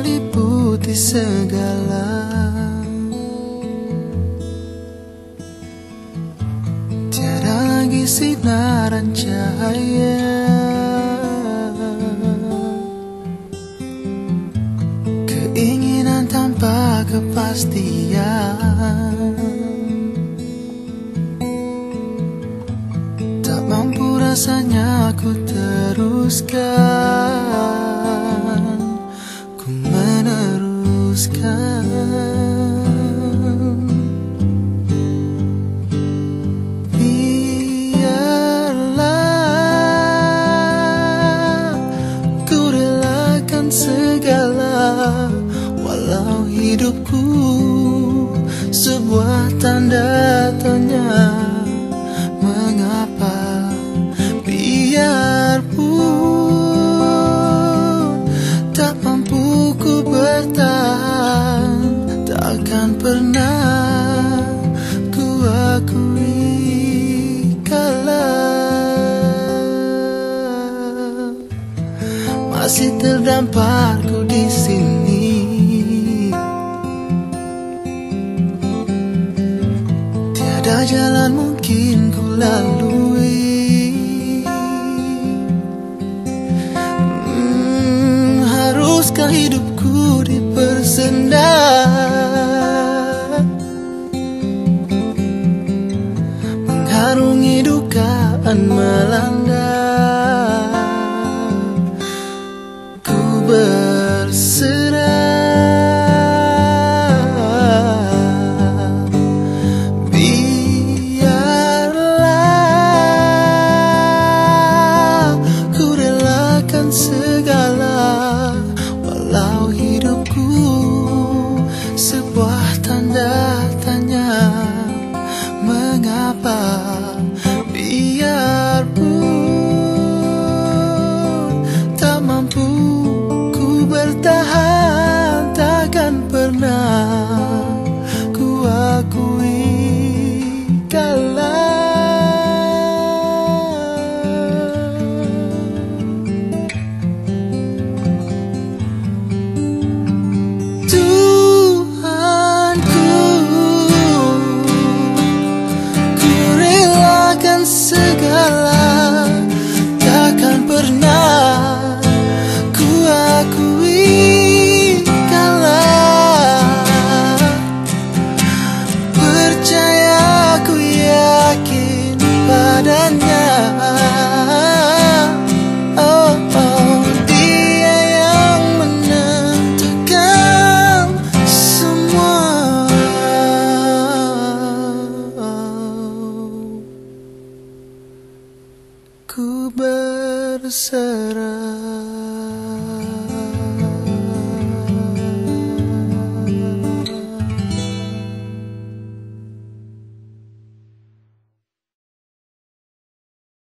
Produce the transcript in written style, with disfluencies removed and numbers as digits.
meliputi segala. Tiada lagi sinaran cahaya, keinginan tanpa kepastian, tak mampu rasanya ku teruskan, ku meneruskan. Biarlah ku relakan segala, walau hidupku sebuah tanda tanya. Mengapa? Biarpun tak mampu ku bertahan, takkan pernah ku akui kalah masih terdampar ku di sini. Tiada jalan mungkin ku lalui, haruskah hidupku dipersendat, mengharungi dukaan melanda. Ku berserah, biarlah ku relakan segala, walau hidupku sebuah tanda tanya. Mengapa? Biarpun tak mampu ku bertahan, takkan pernah ku akui kalah. Segala takkan pernah ku akui kalah. Percaya ku yakin padanya, oh, oh, dia yang menentukan semua. Ku berserah.